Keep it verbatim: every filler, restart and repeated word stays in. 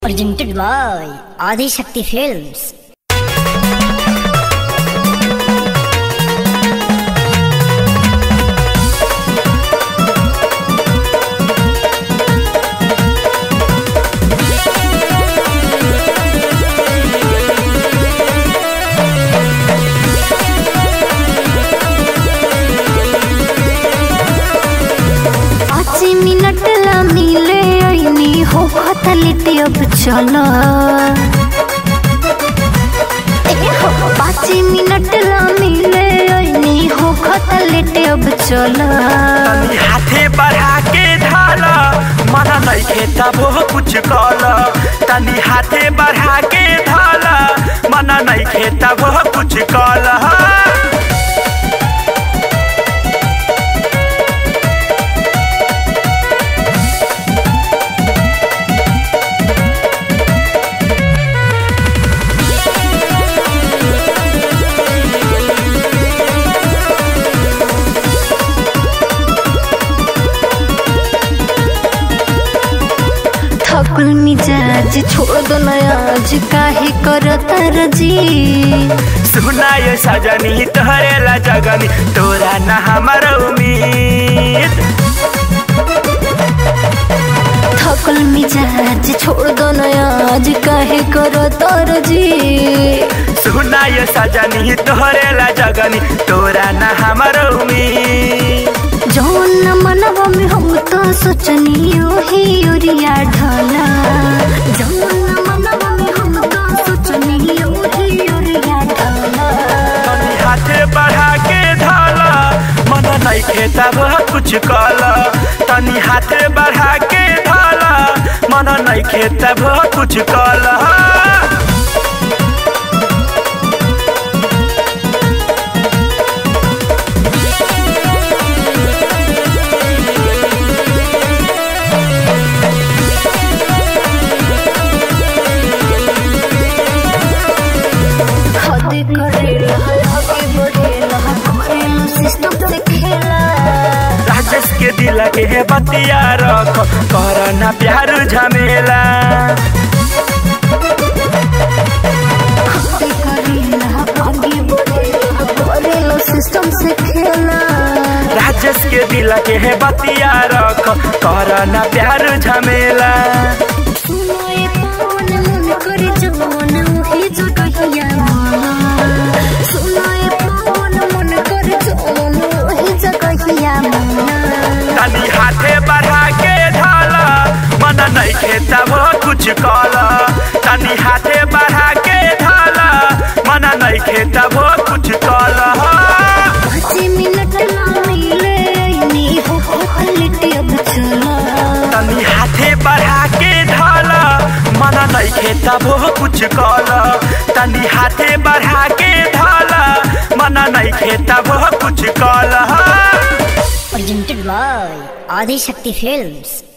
Presented by Adi Shakti Films. Minute ला मिले ऐनी हो खतलिटी अब चला पाँच मिनट ला मिले ऐनी हो खतलिटी अब चला हाथे बढ़ा के ढाला मना नहीं खेता वो कुछ काला तनी हाथे बढ़ा के ढाला मना नहीं खेता वो कुछ काला थकुल मिजाज छोड़ दो नया आज काहे करता रजी सुना ये सजनी तोहरेला जगनी तोरा ना हमारा उम्मीद थकुल मिजाज छोड़ दो नया आज काहे करता रजी सुना ये सजनी तोहरेला जगनी तोरा ना हमारा उम्मीद जौन मनवा में हम तो सोचनी ओही ओरिया ढाला जौन मनवा में हम तो सोचनी ओही ओरिया ढाला हाथे बढ़ा के ढाला मन नहीं खेता वह कुछ काला तनी हाथे बढ़ा के ढाला मन नहीं खेता वह कुछ काला राजेश के दिल के बतिया रख करना प्यार झमेला सिस्टम से खेला राजेश के दिल के बतिया रख करना प्यार झमेला तनी हाथे बढ़ा के ढाला मन नहीं खेता वो कुछ काला तनी हाथे बढ़ा के ढाला मन नहीं खेता वो कुछ काला पाँच मिनट ला मिले ऐनी हो खतलिटी अब चला तनी हाथे बढ़ा के ढाला मन नहीं खेता वो कुछ काला तनी हाथे बढ़ा के ढाला मन नहीं खेता वो कुछ काला Presented by Adi Shakti Films.